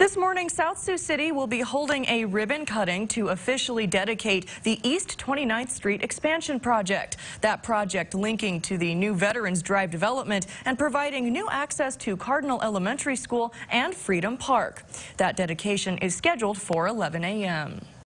This morning, South Sioux City will be holding a ribbon cutting to officially dedicate the East 29th Street expansion project. That project linking to the new Veterans Drive development and providing new access to Cardinal Elementary School and Freedom Park. That dedication is scheduled for 11 a.m.